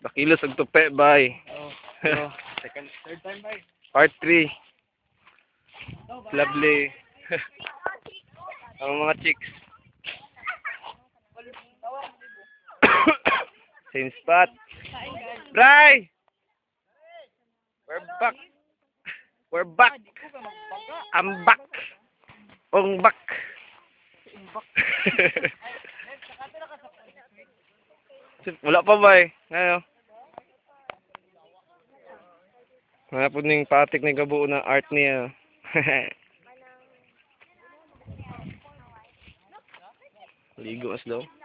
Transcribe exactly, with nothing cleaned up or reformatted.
Pakilos og tupe, bay. Oh, oh. Second, third time bay. Part three. Lovely. Ang mga chicks. Same spot. Bray! We're back. We're back. I'm back. Ong back. Wala pa ba eh? Ano? Wala po ning patik ni gabuo ng art niya. Ligo as daw.